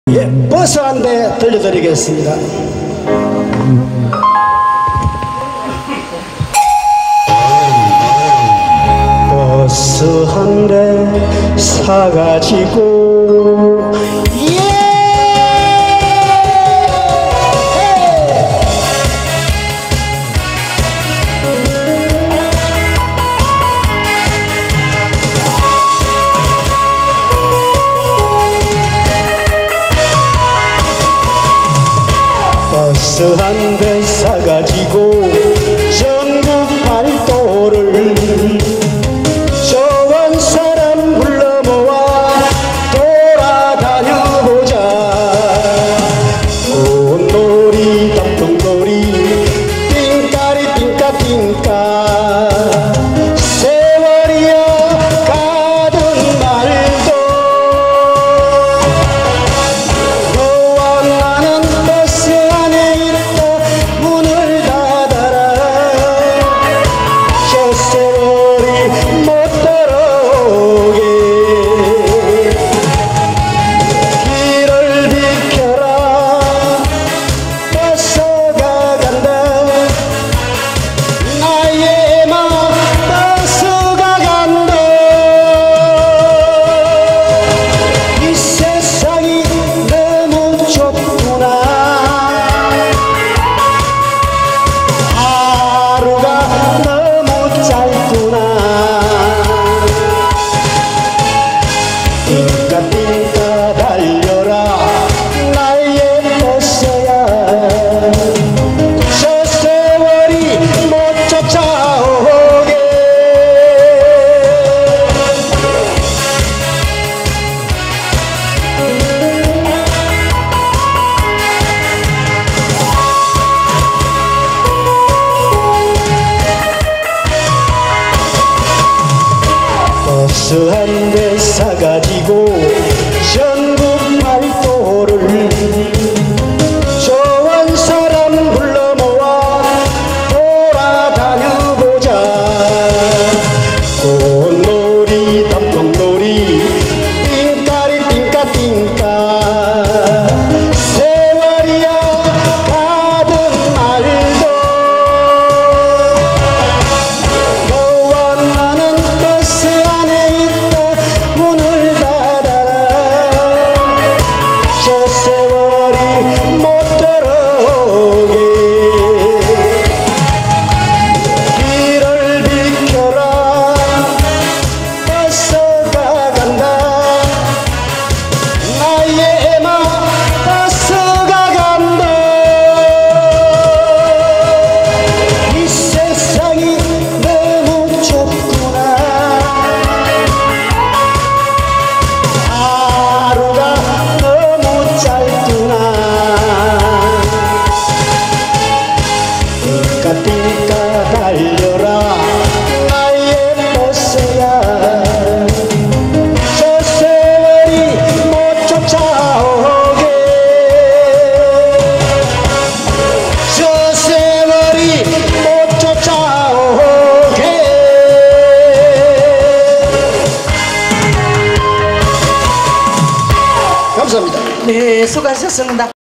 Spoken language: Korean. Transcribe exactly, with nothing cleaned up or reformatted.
예, 버스 한 대 들려드리겠습니다. 버스 한 대 사가지고 예! 버스 한 대 사가지고 전국 발도를 좋은 사람 불러 모아 돌아다녀보자. 꽃놀이 덕동놀이 띵까리 띵까 띵까 세월이여 가던 말도 너와 나는 버스 안에 있다 문을 닫아라. 저 세월이 못 들어오게 길을 비켜라. 버스가 간다. 나의 마음 버스가 간다. 이 세상이 너무 좁구나. 하루가 너무 짧구나. 띵까 띵까 달려라 나의 버스야. 저 세월이 못 쫓아오게. 버스 한 대 사가지고 전국 발도를 좋은 사람 불러 모아 돌아다녀보자. 꽃놀이 덕동놀이 띵까리 띵까 띵까 세월이야 가던 말도 너와 나는 버스 안에 있다 문을 닫아라. 저 세월이 못 들어오게 길을 비켜라. 버스가 간다. 나의 마음 버스가 간다. 이 세상이 너무 좁구나. 하루가 너무 짧구나. 띵까 띵까 달려라 나의 버스야. 저 세월이 못 쫓아오게. 저 세월이 못 쫓아오게. 감사합니다. 네, 수고하셨습니다.